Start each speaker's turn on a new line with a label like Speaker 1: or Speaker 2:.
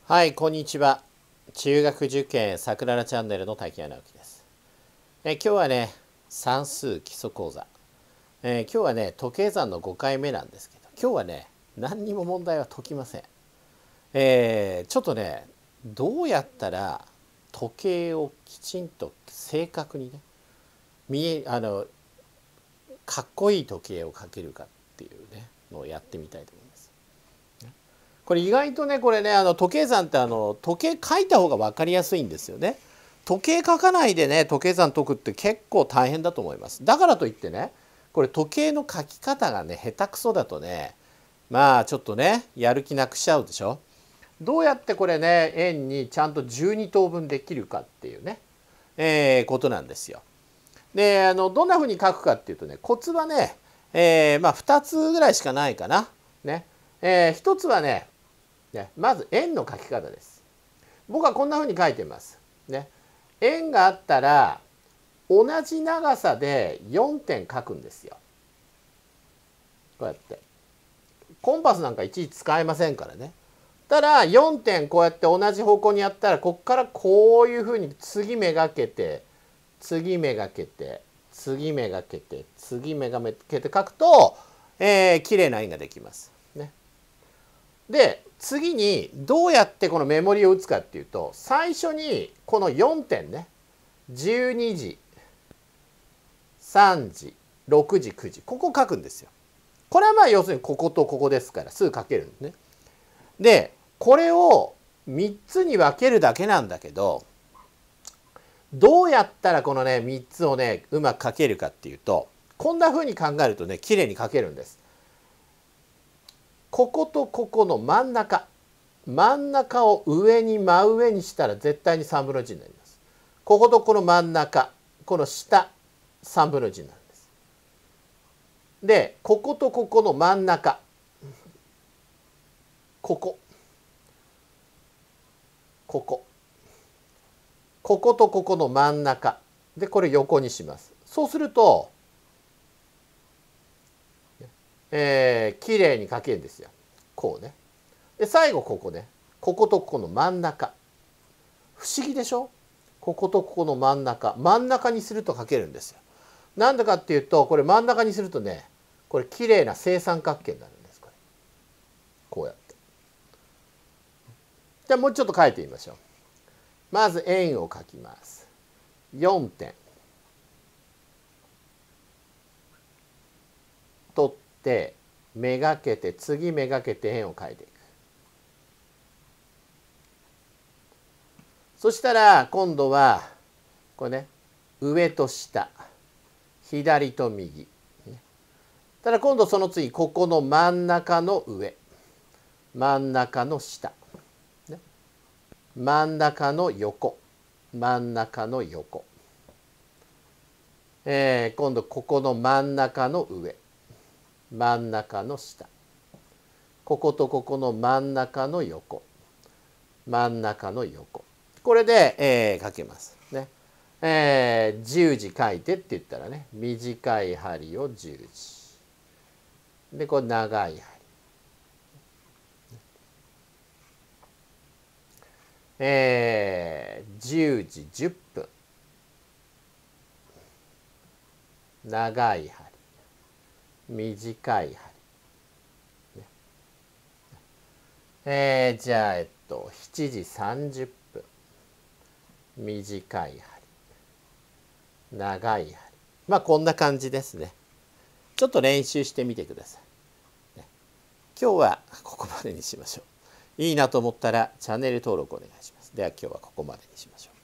Speaker 1: はい、こんにちは。中学受験さくららチャンネルの滝谷直樹です。今日はね、算数基礎講座。今日はね、時計算の5回目なんですけど、今日はね、何にも問題は解きません。ちょっとね、どうやったら時計をきちんと正確にね、かっこいい時計をかけるかっていうね、のをやってみたいと思います。これ意外とね、これね、時計算って時計書いた方が分かりやすいんですよね。時計書かないでね、時計算解くって結構大変だと思います。だからといってね、これ時計の書き方がね、下手くそだとね、まあちょっとね、やる気なくしちゃうでしょ。どうやってこれね、円にちゃんと12等分できるかっていうね、ことなんですよ。で、どんなふうに書くかっていうとね、コツはね、まあ2つぐらいしかないかな。ね。1つはね、まず円の書き方です。僕はこんなふうに書いてます。ね、円があったら同じ長さで4点書くんですよ。こうやってコンパスなんかいちいち使えませんからね。ただ4点こうやって同じ方向にやったら、ここからこういうふうに次めがけて次めがけて次めがけて次めがけて書くと、綺麗な円ができます。ね、で次にどうやってこのメモリを打つかっていうと、最初にこの4点ね、12時3時6時9時、ここを書くんですよ。これはまあ要するにこことここですからすぐ書けるんですね。でこれを3つに分けるだけなんだけど、どうやったらこのね3つをねうまく書けるかっていうと、こんなふうに考えるとね綺麗に書けるんです。こことここの真ん中を上に真上にしたら絶対に3分の1になります。こことこの真ん中、この下3分の1になるんです。でこことここの真ん中、こことここの真ん中でこれ横にします。そうすると綺麗に書けるんですよ。こうね。で最後ここね、こことここの真ん中、不思議でしょ。こことここの真ん中にすると書けるんですよ。なんでかっていうと、これ真ん中にするとね、これ綺麗な正三角形になるんです。こうやって。じゃあもうちょっと書いてみましょう。まず円を書きます。4点取ってめがけて次めがけて円を書いていく。そしたら今度はこれね、上と下左と右。ただ今度その次ここの真ん中の上、真ん中の下、真ん中の横、真ん中の横、今度ここの真ん中の上、真ん中の下、こことここの真ん中の横、真ん中の横、これで、書けますね。10時書いてって言ったらね、短い針を10時で、これ長い針、10時10分、長い針、短い針、じゃあ7時30分、短い針、長い針、まあこんな感じですね。ちょっと練習してみてください。今日はここまでにしましょう。いいなと思ったらチャンネル登録お願いします。では今日はここまでにしましょう。